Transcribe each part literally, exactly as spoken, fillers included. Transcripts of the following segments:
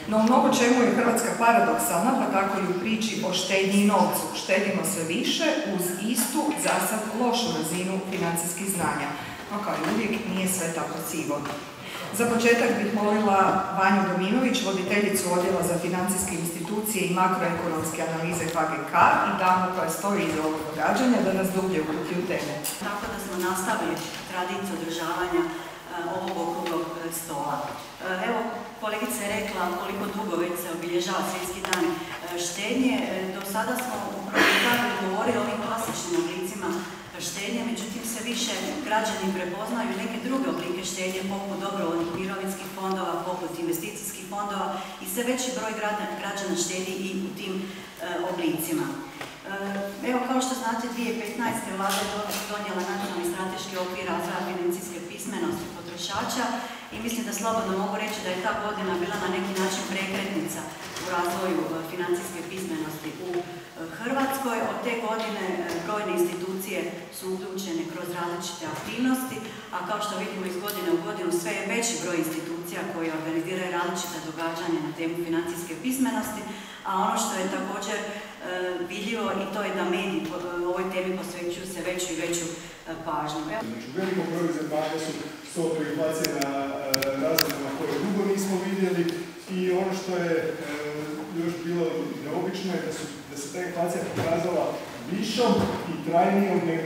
No u mnogo čemu je Hrvatska paradoksalna, pa tako i u priči o štednji i novcu. Štedimo sve više uz istu, zasad lošu razinu financijskih znanja. No kao i uvijek nije sve tako sivo. Za početak bih molila Vanju Dominović, voditeljicu Odjela za financijske institucije i makroekonomske analize H G K i damu koja stoji iza ovog događanja, da nas dublje uputi u temu. Tako da smo nastavili tradiciju održavanja ovog okruglog stola. Evo, kolegica je rekla koliko dugo već se obilježava Svjetski dan štednje. Do sada smo u prvom pravilu govorili o ovim klasičnim oblicima štednje, međutim sve više građani prepoznaju neke druge oblike štednje poput dobrovoljnih mirovinskih fondova, poput investicijskih fondova i sve veći broj građana štedi i u tim oblicima. Evo, kao što znate, dvije tisuće petnaeste. vlada je donijela nacionalni strateški okvir razvoja financijske pismenosti potrošača i mislim da slobodno mogu reći da je ta godina bila na neki način prekretnica u razvoju financijske pismenosti u Hrvatskoj. Od te godine brojne institucije su uključene kroz različite aktivnosti, a kao što vidimo iz godine u godinu sve je veći broj institucija koje organiziraju različita događanja na temu financijske pismenosti, a ono što je također vidljivo i to je da mediji ovoj temi posvećuju se veću i veću pažnju. U velikom broju zemalja su stope inflacije na razinama koje dugo nismo vidjeli i ono što je još bilo neobično je da, su, da se ta inflacija pokazala višom i trajnijom nego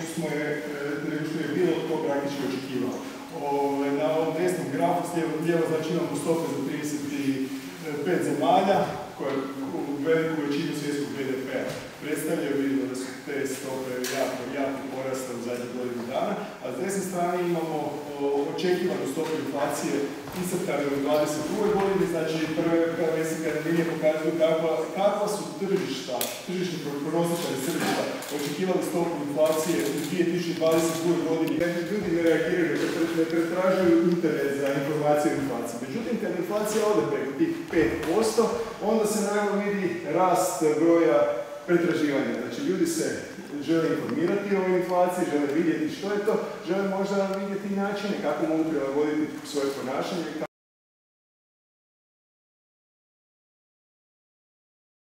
što je bilo to praktički očekivalo. Na ovom desnom grafu s lijevo znači imamo stope za trideset pet zemalja koje u veliku većinu svjetskog B D P-a predstavljaju. Vidimo da su te stope jako, jako porasle u zadnjih godinu dana, a s desne strane imamo očekivanu stopu inflacije iscrtane u dvadeset drugoj godini, znači prve mesečne linije pokazuju kakva, kakva su tržišta, tržišni prognostičari tržišta očekivali stopu inflacije u dvije tisuće dvadeset drugoj godini. Ljudi ne reagiraju, ne pretražuju internet za informacije o inflaciji. Međutim, kad inflacija ode preko tih pet posto, onda se naglo vidi rast broja pretraživanja. Znači, ljudi se žele informirati o inflaciji, žele vidjeti što je to, žele možda vidjeti načine kako mogu prilagoditi svoje ponašanje,